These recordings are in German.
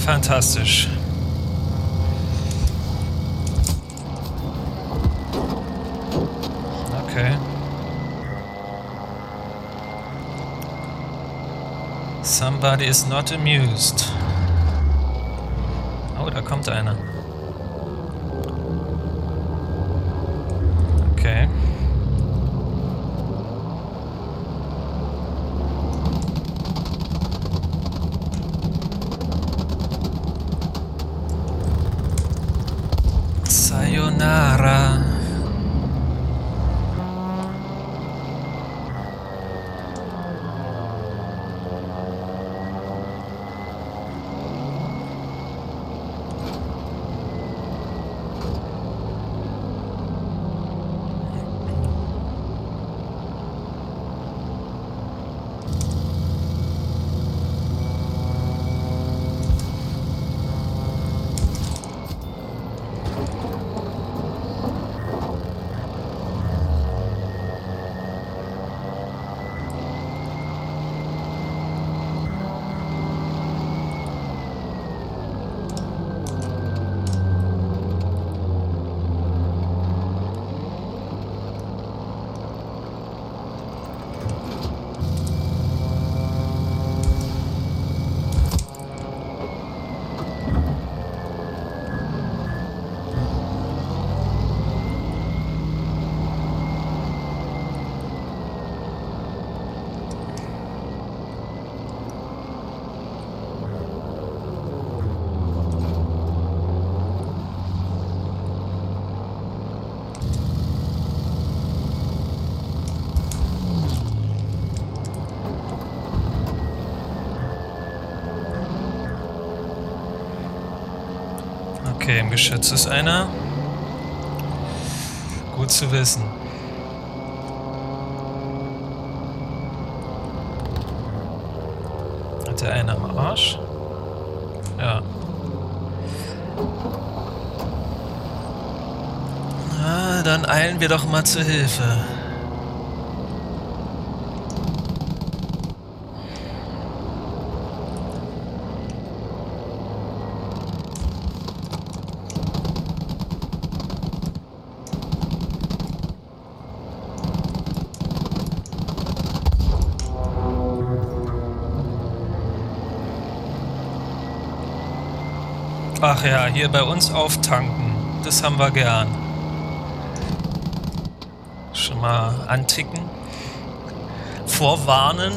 Fantastisch. Okay. Somebody is not amused. Oh, da kommt einer. Okay. Sayonara. Okay, im Geschütz ist einer. Gut zu wissen. Hat der eine am Arsch? Ja. Na, dann eilen wir doch mal zur Hilfe. Ach ja, hier bei uns auftanken. Das haben wir gern. Schon mal anticken. Vorwarnen.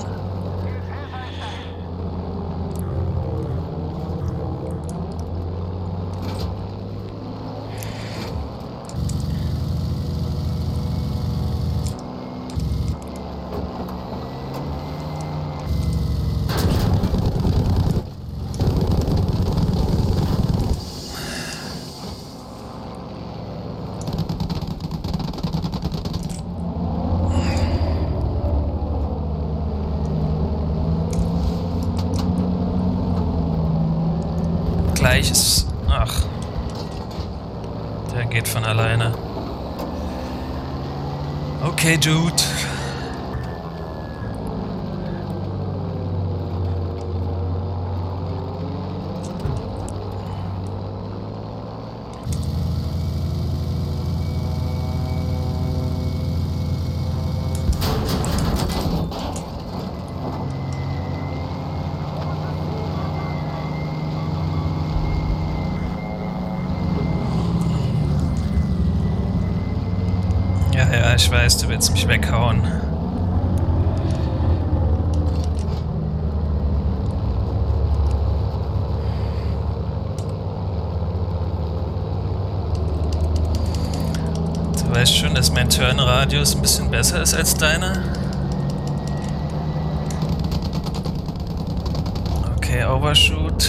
Gleiches. Ach. Der geht von alleine. Okay, Dude. Ja, ich weiß, du willst mich weghauen. Du weißt schon, dass mein Turnradius ein bisschen besser ist als deiner? Okay, Overshoot.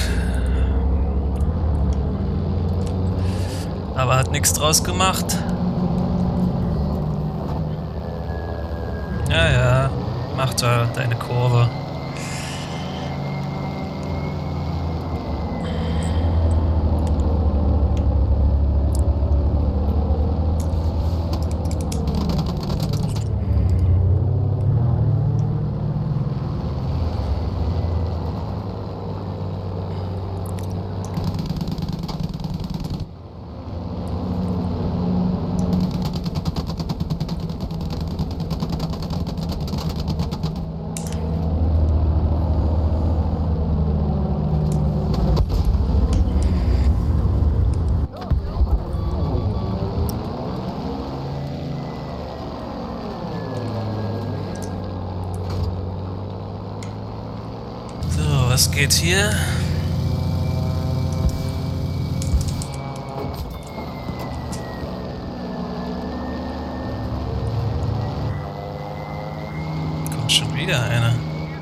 Aber hat nichts draus gemacht. Ja, ja, mach da deine Kurve. Was geht hier? Kommt schon wieder einer.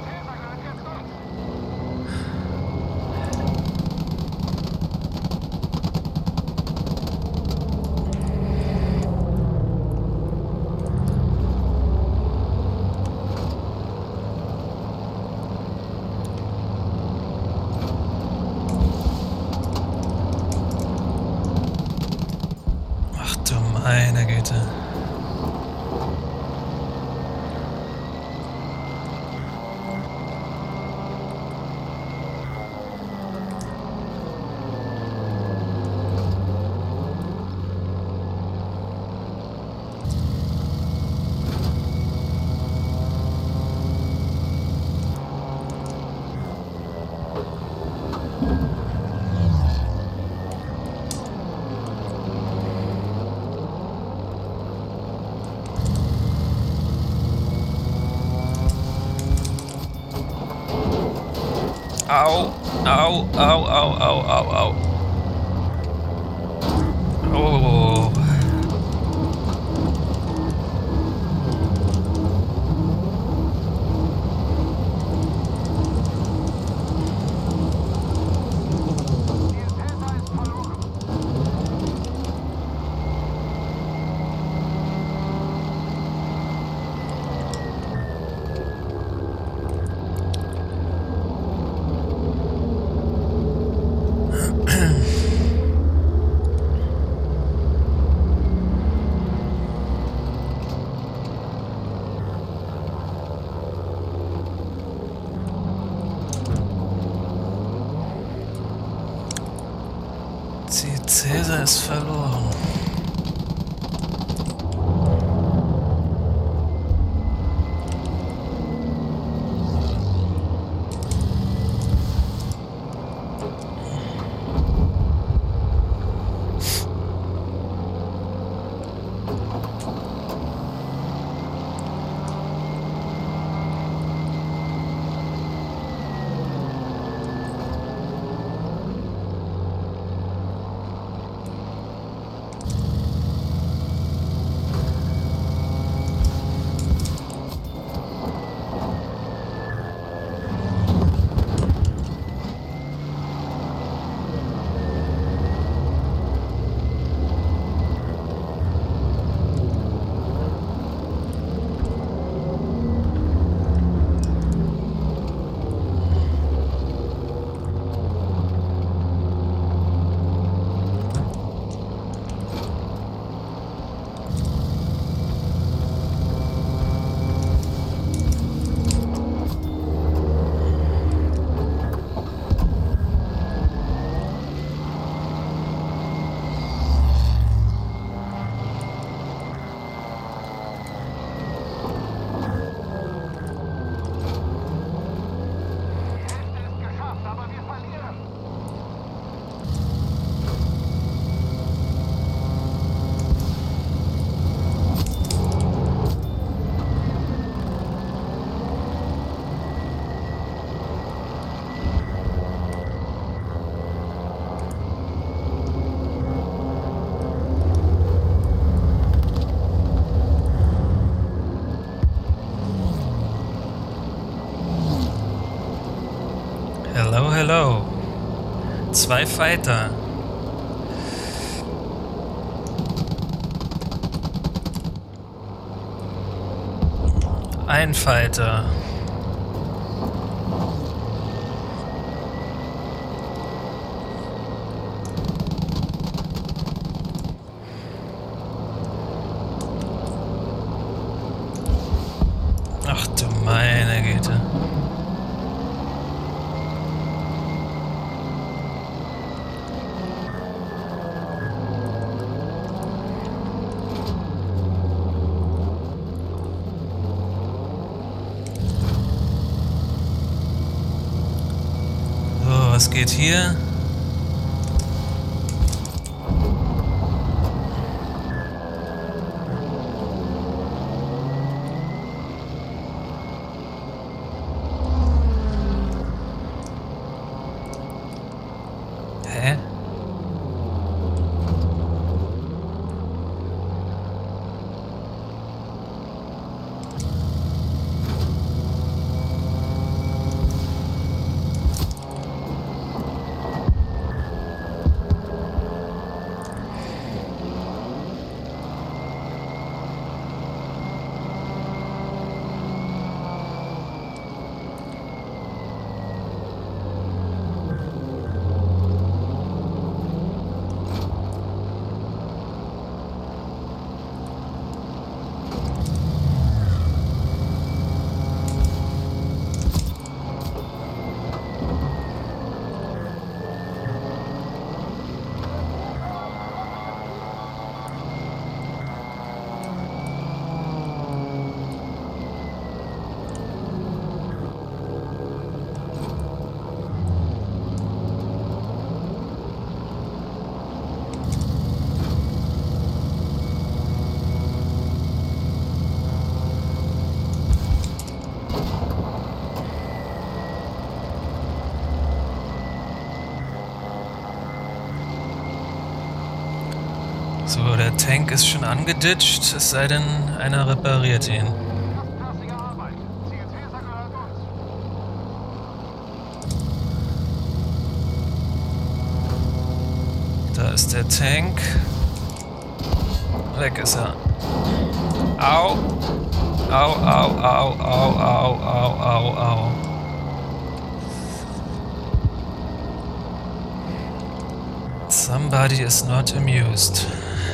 Meine Güte. Au, au, au, au, au, au, au. Oh. Cäsar ist verloren. Hello, hello. 2 Fighter. Ein Fighter. Ach du meine Güte. Was geht hier? So, der Tank ist schon angeditscht, es sei denn, einer repariert ihn. Da ist der Tank. Weg ist er. Au! Au, au, au, au, au, au, au, au. Somebody is not amused.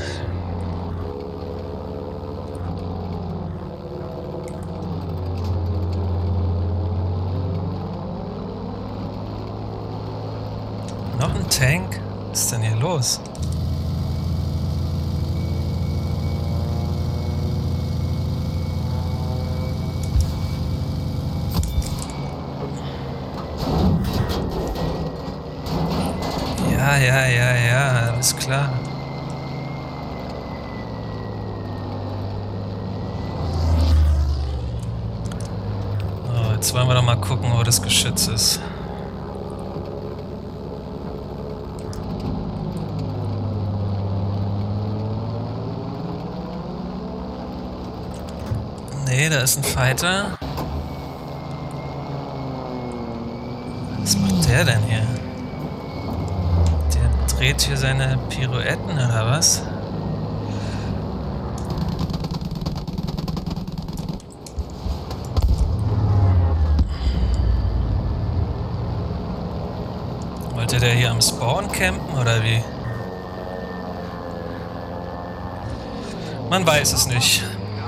Noch ein Tank? Was ist denn hier los? Ja, alles klar. Oh, jetzt wollen wir doch mal gucken, wo das Geschütz ist. Nee, da ist ein Fighter. Was macht der denn hier? Der dreht hier seine Pirouetten, oder was? Wollte der hier am Spawn campen, oder wie? Man weiß es nicht.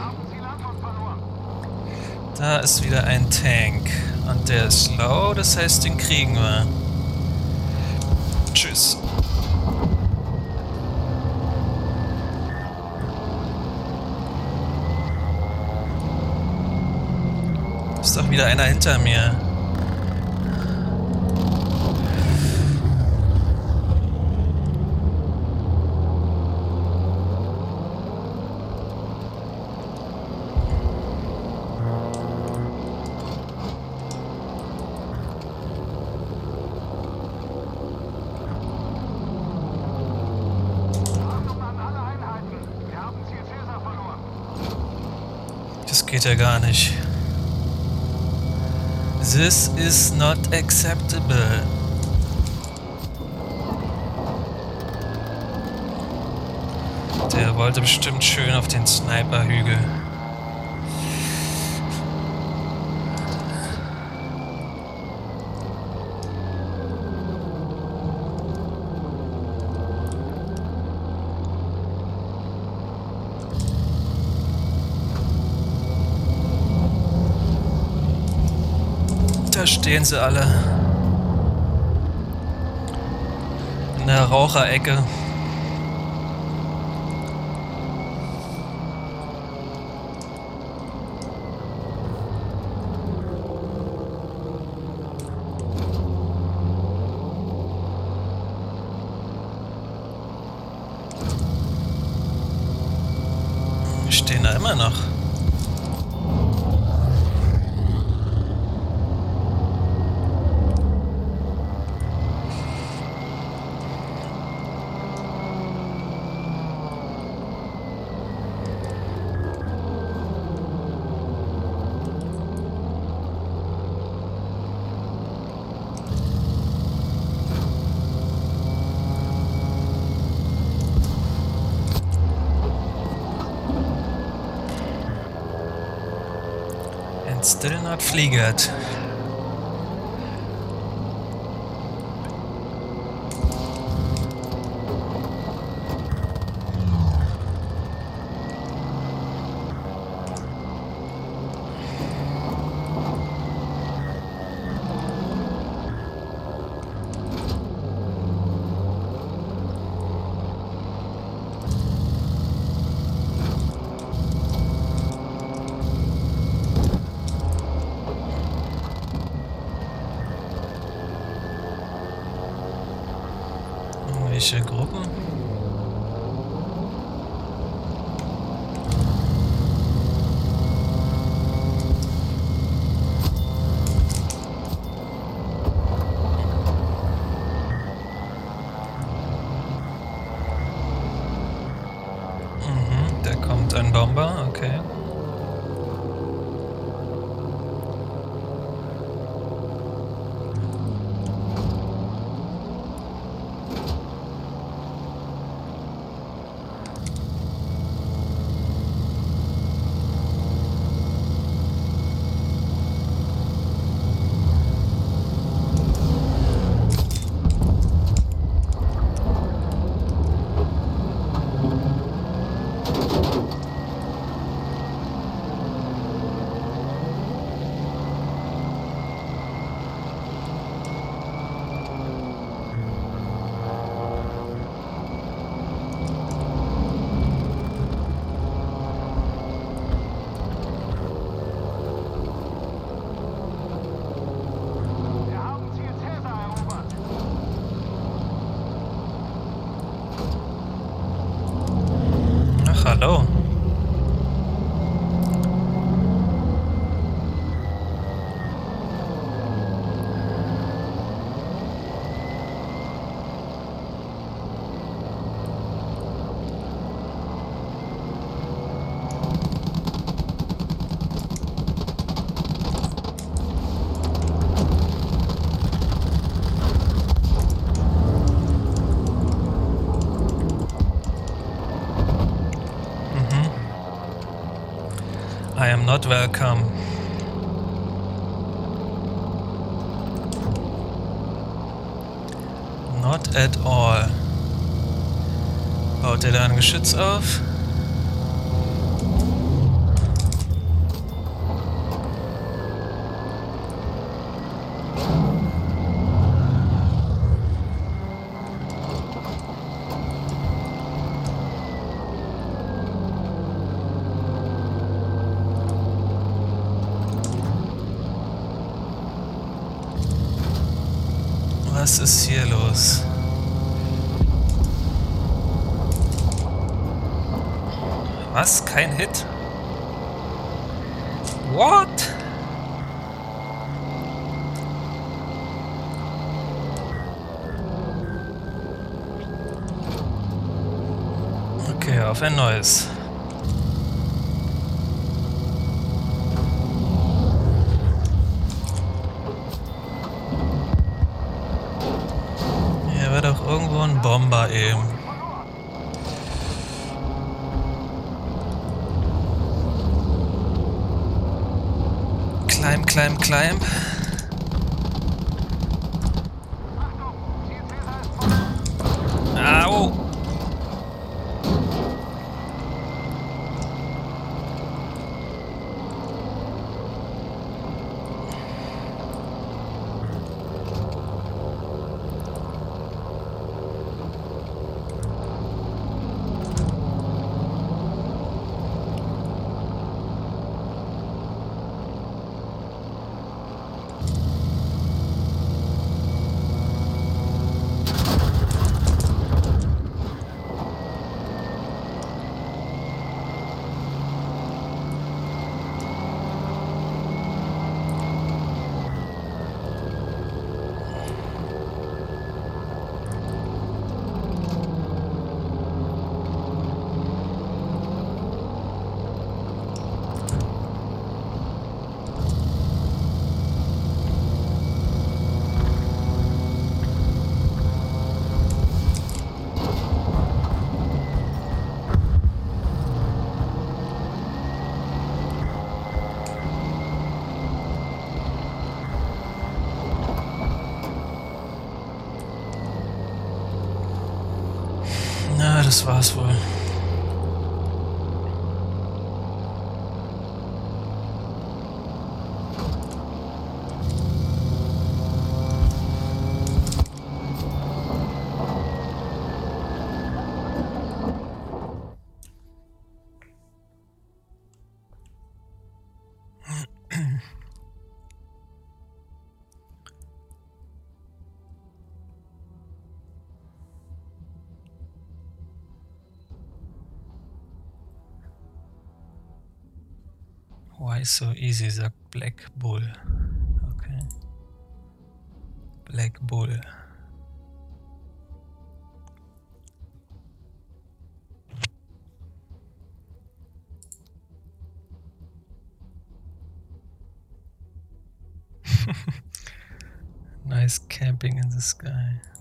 Da ist wieder ein Tank. Und der ist low, das heißt, den kriegen wir. Tschüss. Ist doch wieder einer hinter mir. Das geht ja gar nicht. This is not acceptable. Der wollte bestimmt schön auf den Sniper-Hügel. Da stehen sie alle. In der Raucherecke. Stehen da immer noch. Still not fliegert. Welche Gruppen? Da kommt ein Bomber, okay. Ach, hallo. I am not welcome. Not at all. Baut er da ein Geschütz auf? Was ist hier los? Was? Kein Hit? What? Okay, auf ein neues. Hier war doch irgendwo ein Bomber eben. Climb, climb, climb. Au! Na, das war's wohl. Why so easy, sagt Black Bull. Okay. Black Bull. guys camping in the sky.